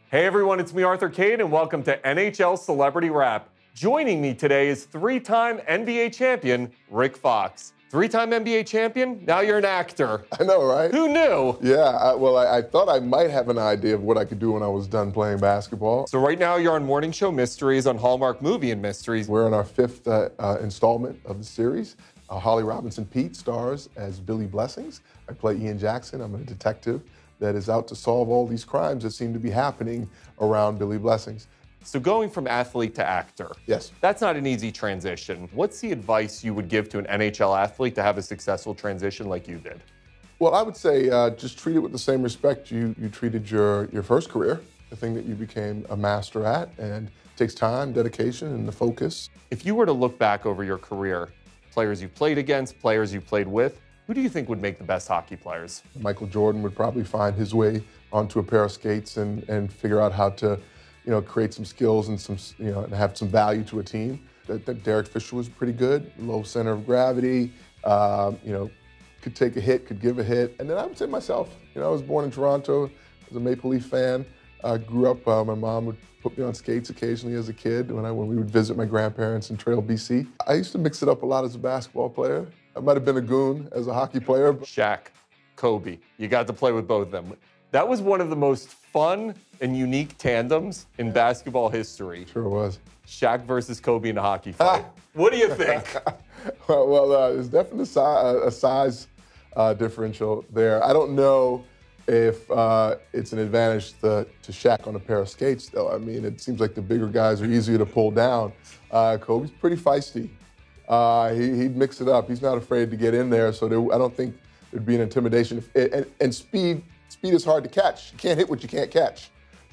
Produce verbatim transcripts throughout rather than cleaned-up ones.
Hey everyone, it's me, Arthur Kane, and welcome to N H L Celebrity Wrap. Joining me today is three-time N B A champion, Rick Fox. Three-time N B A champion? Now you're an actor. I know, right? Who knew? Yeah, I, well, I, I thought I might have an idea of what I could do when I was done playing basketball. So right now you're on Morning Show Mysteries on Hallmark Movie and Mysteries. We're in our fifth uh, uh, installment of the series. Uh, Holly Robinson Pete stars as Billy Blessings. I play Ian Jackson. I'm a detective that is out to solve all these crimes that seem to be happening around Billy Blessings. So going from athlete to actor. Yes. That's not an easy transition. What's the advice you would give to an N H L athlete to have a successful transition like you did? Well, I would say uh, just treat it with the same respect you, you treated your, your first career, the thing that you became a master at, and it takes time, dedication, and the focus. If you were to look back over your career, players you played against, players you played with, who do you think would make the best hockey players? Michael Jordan would probably find his way onto a pair of skates and, and figure out how to, you know, create some skills and some, you know, and have some value to a team. I think Derek Fisher was pretty good, low center of gravity, um, you know, could take a hit, could give a hit. And then I would say myself, you know, I was born in Toronto, I was a Maple Leaf fan. I grew up, uh, my mom would put me on skates occasionally as a kid when, I, when we would visit my grandparents in Trail, B C. I used to mix it up a lot as a basketball player. I might have been a goon as a hockey player. Shaq, Kobe, you got to play with both of them. That was one of the most fun and unique tandems in basketball history. Sure was. Shaq versus Kobe in a hockey fight. What do you think? well, well uh, there's definitely a, si a size uh, differential there. I don't know if uh, it's an advantage to, to Shaq on a pair of skates, though. I mean, it seems like the bigger guys are easier to pull down. Uh, Kobe's pretty feisty. Uh, he, he'd mix it up. He's not afraid to get in there, so there, I don't think there'd be an intimidation. If, and, and speed, speed is hard to catch. You can't hit what you can't catch.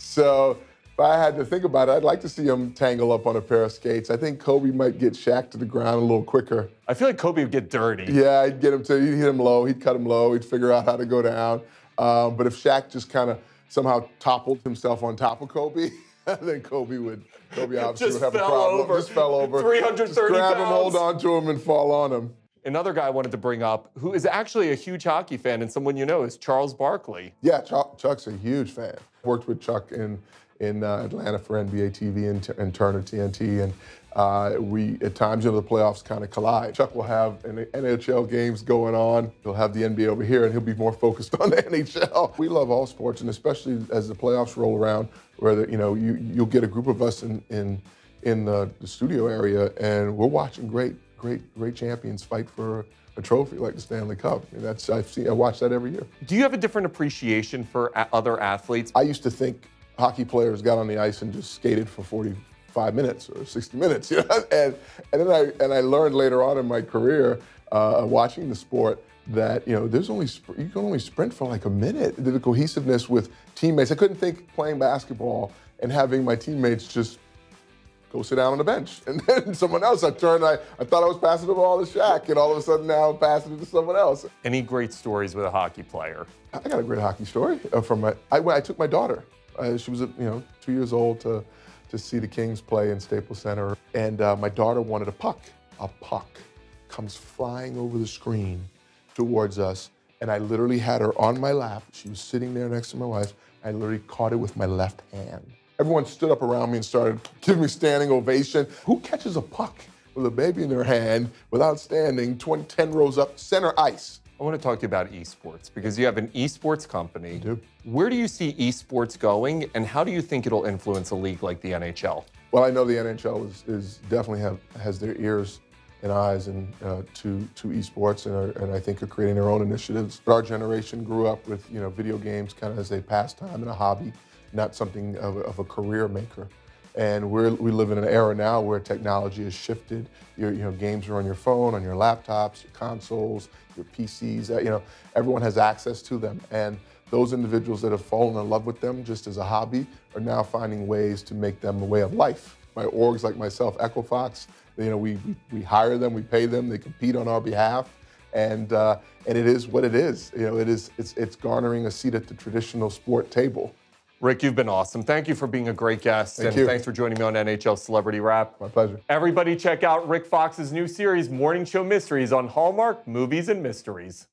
So if I had to think about it, I'd like to see him tangle up on a pair of skates. I think Kobe might get Shaq to the ground a little quicker. I feel like Kobe would get dirty. Yeah, he'd get him to, he'd hit him low, he'd cut him low, he'd figure out how to go down. Um, but if Shaq just kind of somehow toppled himself on top of Kobe, then Kobe would, Kobe obviously just would have a fell problem. Over. Just fell over. three hundred thirty just grab pounds. him, hold on to him, and fall on him. Another guy I wanted to bring up, who is actually a huge hockey fan and someone you know, is Charles Barkley. Yeah, Chuck, Chuck's a huge fan. Worked with Chuck in in uh, Atlanta for N B A T V and, and Turner T N T, and uh, we at times, you know, the playoffs kind of collide. Chuck will have an N H L games going on. He'll have the N B A over here, and he'll be more focused on the N H L. We love all sports, and especially as the playoffs roll around, where the, you know you you'll get a group of us in in in the, the studio area, and we're watching great great great champions fight for a trophy like the Stanley Cup. I mean, that's I've seen I watch that every year. Do you have a different appreciation for a other athletes? I used to think hockey players got on the ice and just skated for forty-five minutes or sixty minutes, you know? and and then I and I learned later on in my career uh, watching the sport that you know there's only you can only sprint for like a minute. The cohesiveness with teammates. I couldn't think playing basketball and having my teammates just go sit down on the bench. And then someone else, I turned, I, I thought I was passing the ball to Shaq, and all of a sudden now I'm passing it to someone else. Any great stories with a hockey player? I got a great hockey story uh, from my, I, I took my daughter. Uh, she was, you know, two years old to, to see the Kings play in Staples Center. And uh, my daughter wanted a puck. A puck comes flying over the screen towards us. And I literally had her on my lap. She was sitting there next to my wife. I literally caught it with my left hand. Everyone stood up around me and started giving me standing ovation. Who catches a puck with a baby in their hand without standing twenty, ten rows up, center ice? I want to talk to you about esports because you have an esports company. I do. Where do you see esports going, and how do you think it'll influence a league like the N H L? Well, I know the N H L is, is definitely have, has their ears and eyes and uh, to to esports, and, are, and I think are creating their own initiatives. Our generation grew up with you know video games kind of as a pastime and a hobby, not something of a, of a career maker. And we're, we live in an era now where technology has shifted. Your, you know, games are on your phone, on your laptops, your consoles, your P Cs. Uh, you know, everyone has access to them. And those individuals that have fallen in love with them just as a hobby are now finding ways to make them a way of life. My orgs like myself, Equifax, you know, we, we, we hire them, we pay them, they compete on our behalf. And, uh, and it is what it is. You know, it is, it's, it's garnering a seat at the traditional sport table. Rick, you've been awesome. Thank you for being a great guest. Thank and you. Thanks for joining me on N H L Celebrity Wrap. My pleasure. Everybody check out Rick Fox's new series, Morning Show Mysteries, on Hallmark Movies and Mysteries.